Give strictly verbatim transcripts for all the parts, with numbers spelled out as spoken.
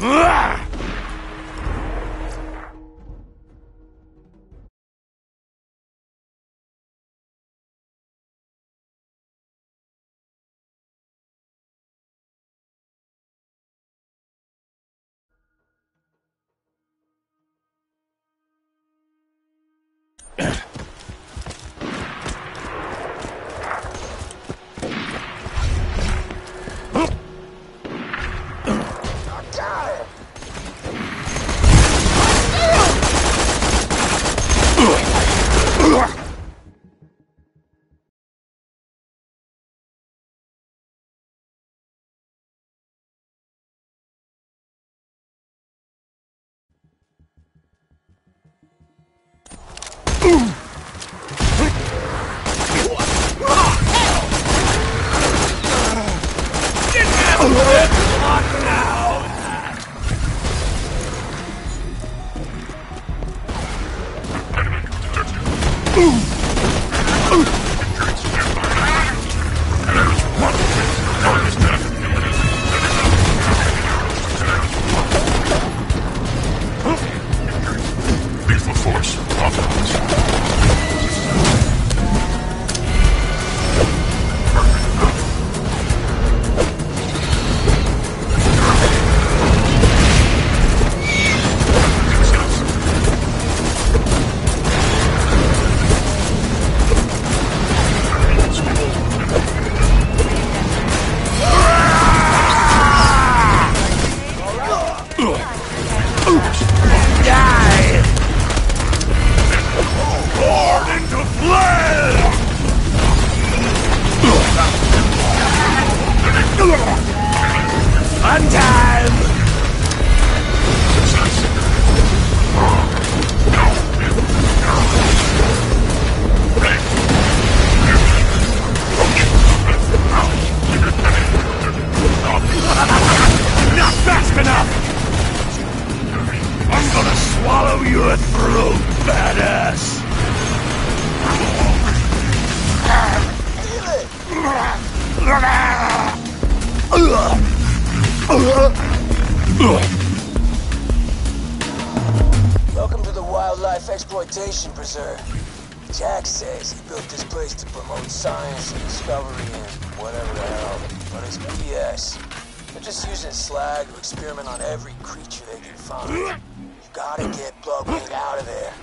Welcome to the Wildlife Exploitation Preserve. Jack says he built this place to promote science and discovery and whatever the hell, but it's B S. They're just using slag to experiment on every creature they can find. You gotta get Bloodwing out of there.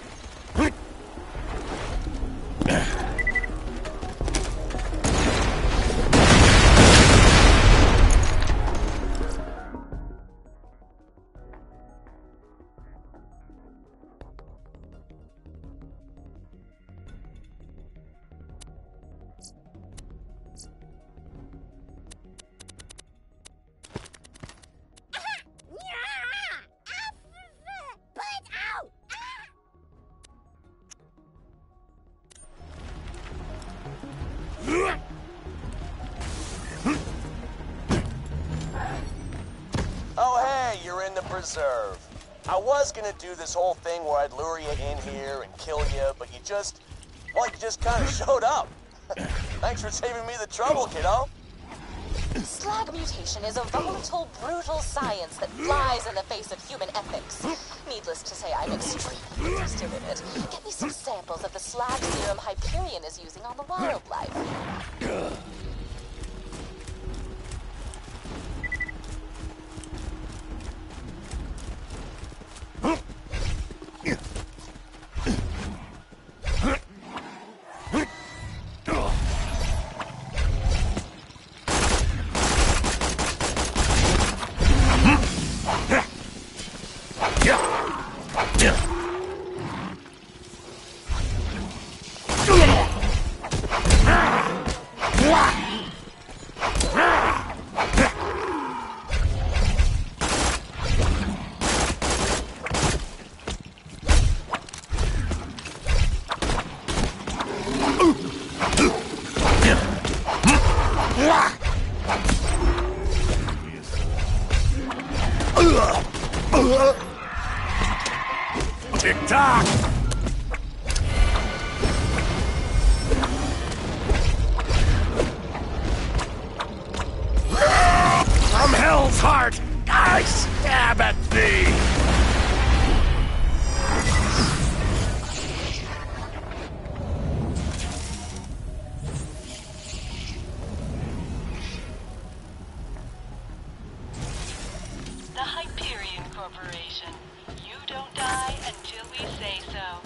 Oh, hey, you're in the preserve. I was gonna do this whole thing where I'd lure you in here and kill you, but you just, well, you just kind of showed up. Thanks for saving me the trouble, kiddo. Slag mutation is a volatile, brutal science that flies in the face of human ethics. Needless to say, I'm extremely interested in it. Get me some samples of the slag serum Hyperion is using on the wildlife. Tick-tock! From Hell's Heart! Guys! Stab at thee! The Hyperion Corporation. You don't die until we say so.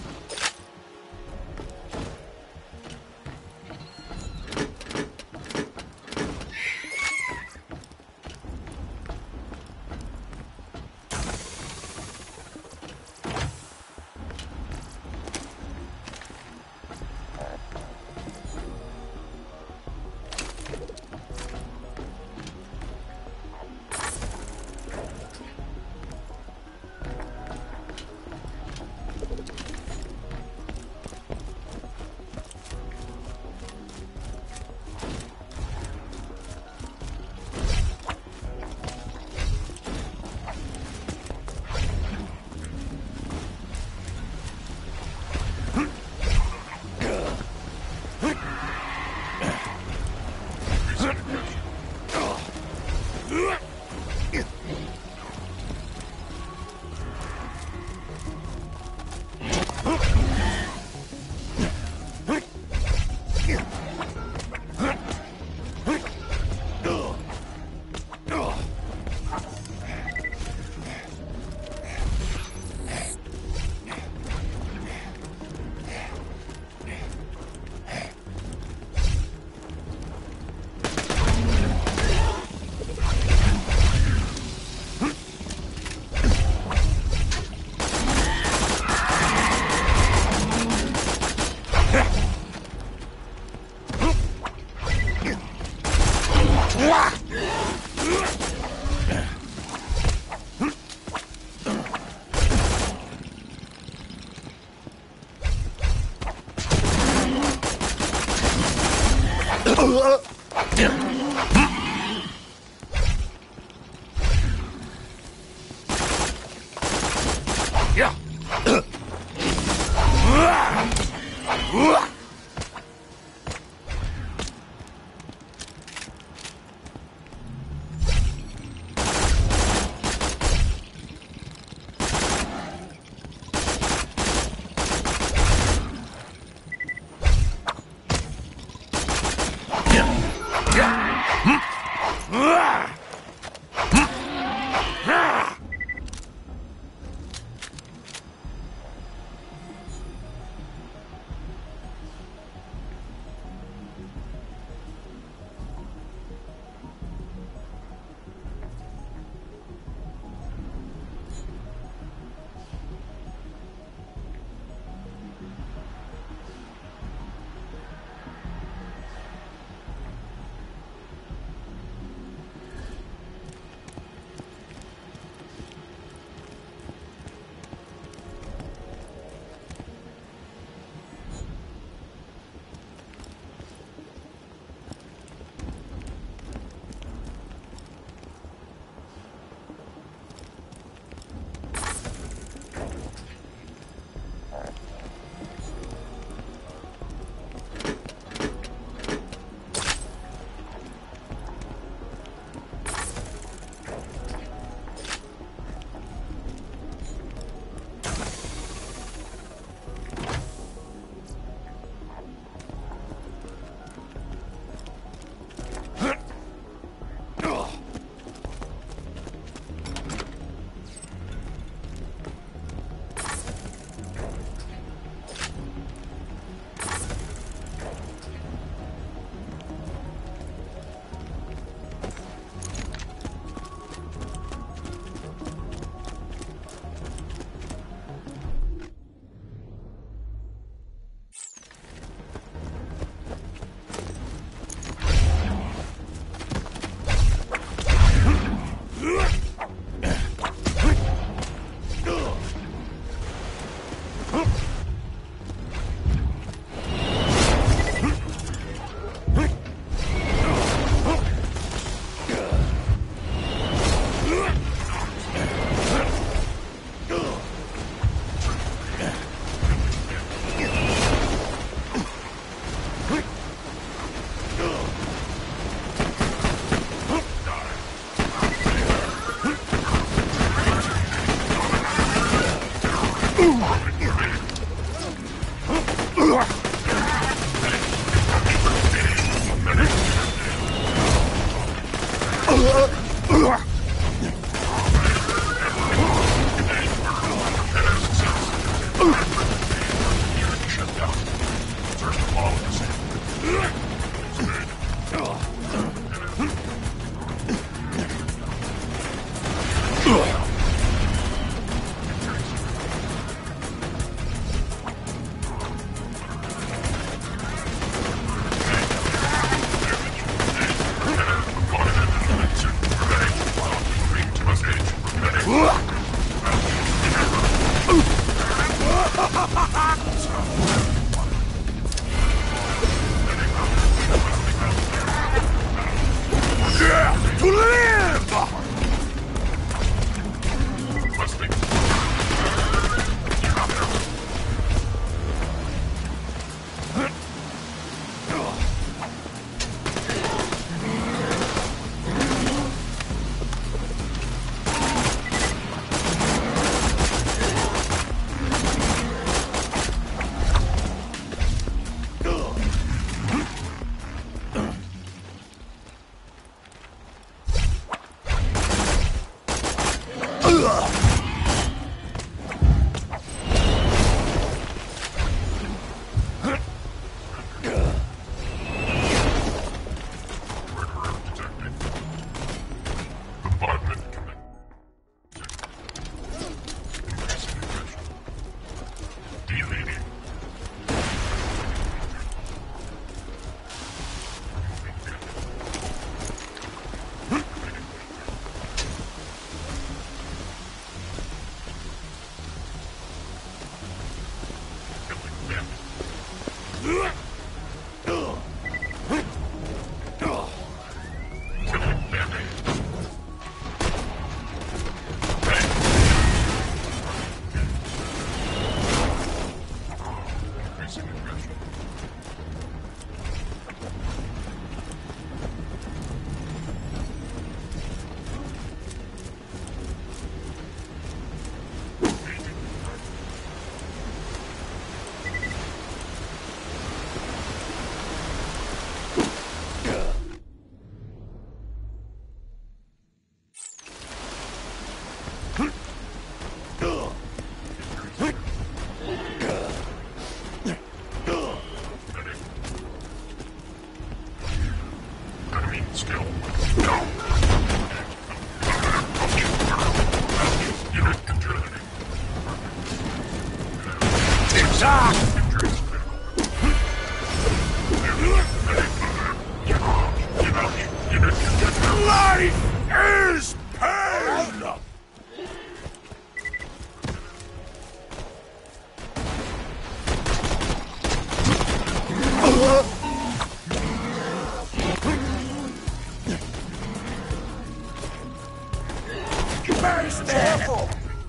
Careful!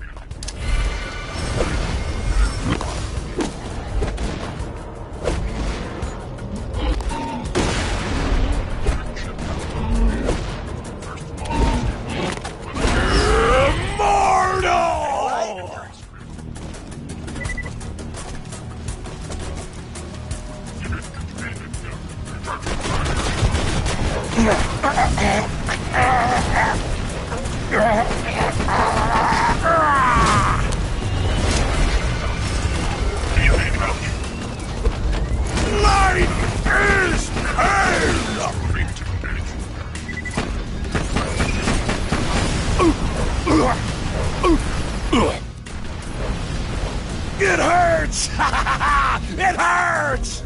It hurts! It hurts!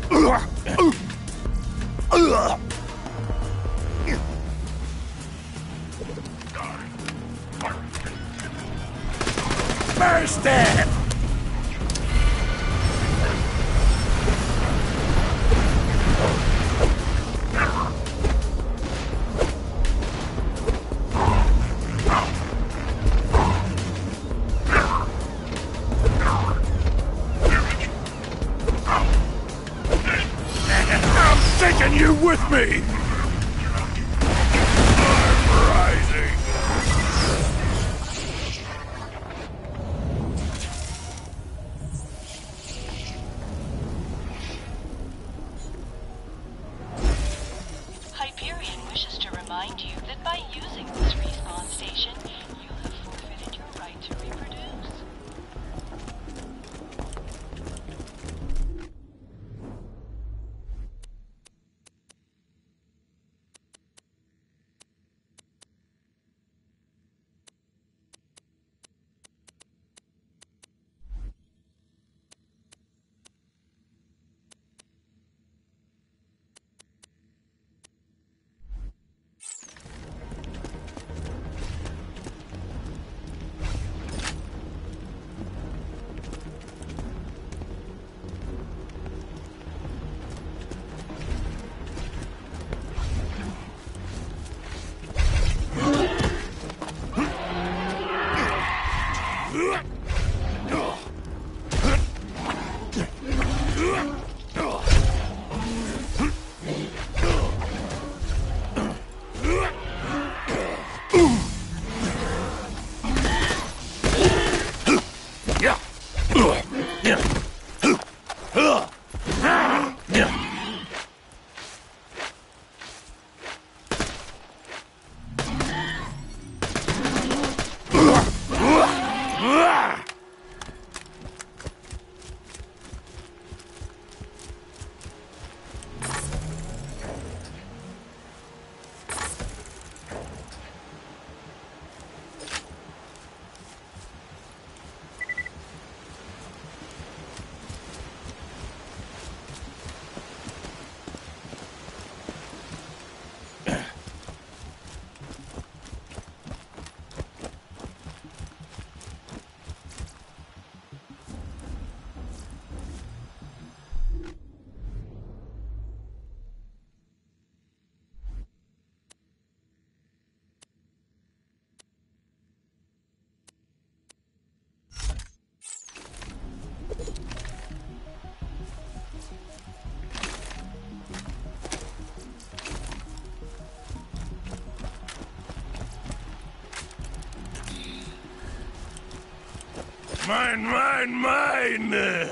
Burst it! Taking you with me! I'm rising! Mine, mine, mine!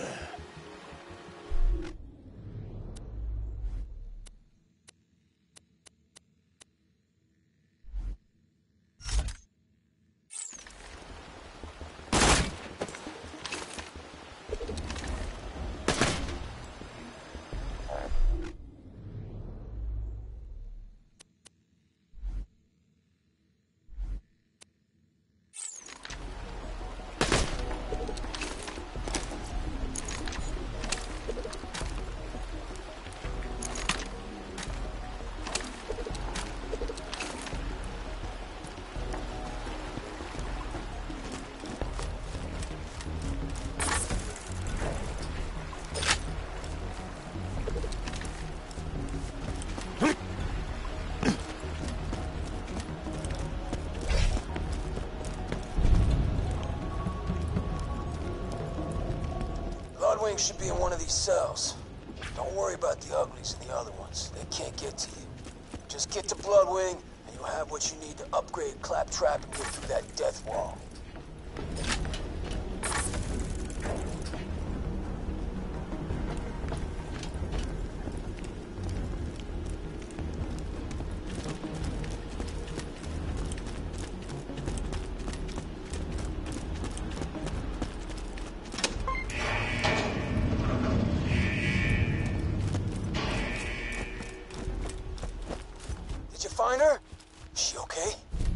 Bloodwing should be in one of these cells. Don't worry about the uglies and the other ones. They can't get to you. Just get to Bloodwing, and you'll have what you need to upgrade Claptrap and get through that death wall. Did you find her? Is she okay?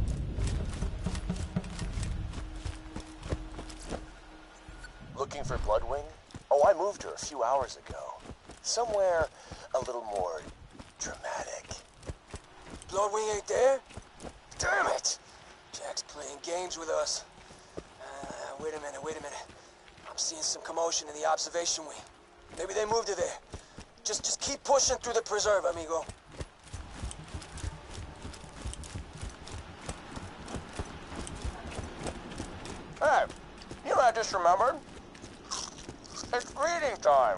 Looking for Bloodwing? Oh, I moved her a few hours ago. Somewhere a little more dramatic. Bloodwing ain't there? Damn it! Jack's playing games with us. Uh, wait a minute, wait a minute. I'm seeing some commotion in the observation wing. Maybe they moved her there. Just, just keep pushing through the preserve, amigo. Hey, you know what I just remembered? It's greeting time.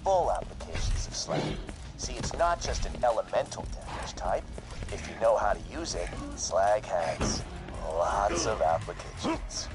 full applications of slag. See, it's not just an elemental damage type. If you know how to use it, slag has lots of applications.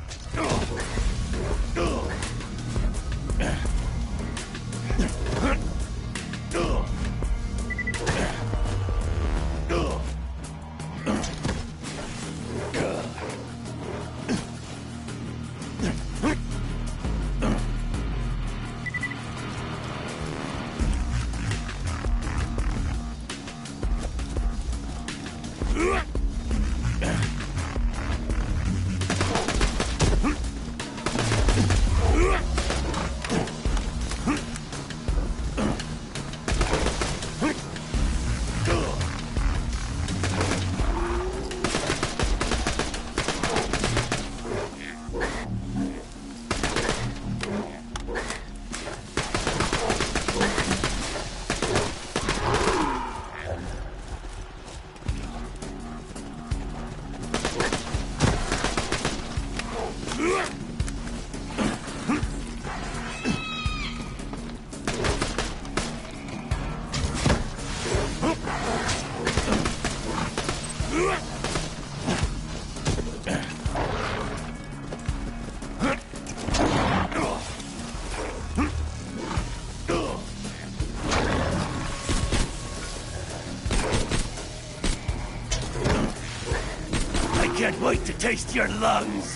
Can't wait to taste your lungs.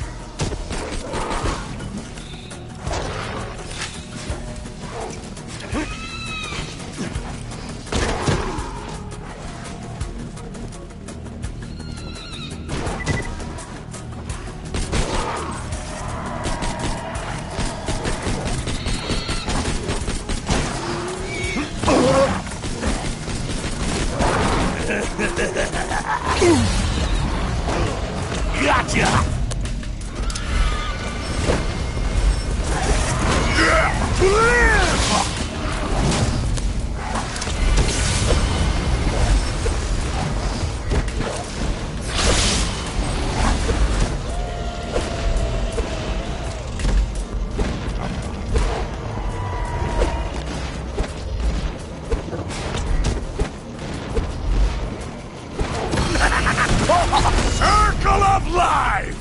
Gotcha! Circle of life!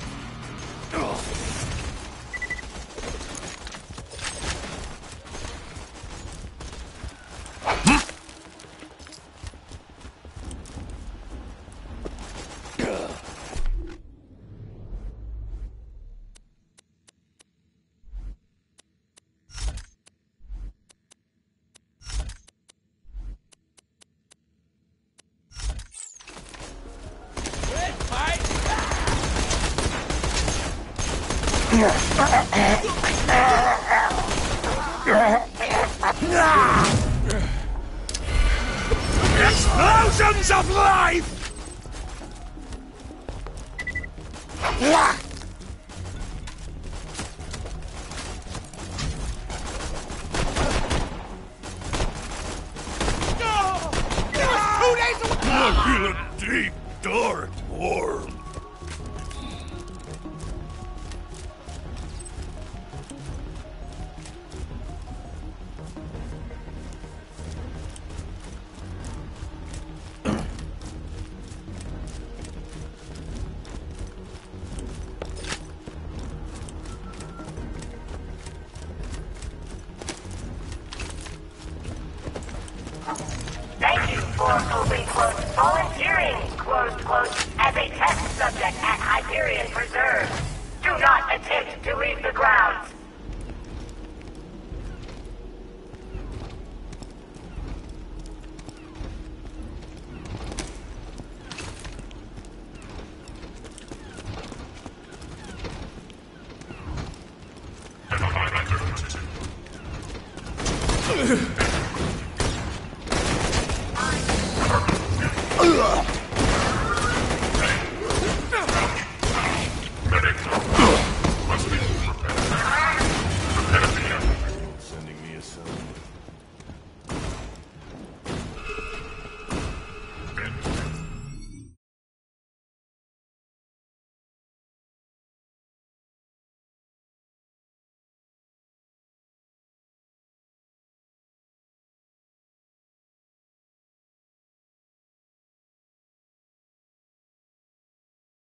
Explosions of life! I feel a deep, dark warmth. Thank you for open quote volunteering close quote as a test subject at Hyperion Preserve. Do not attempt to leave the grounds. Ugh!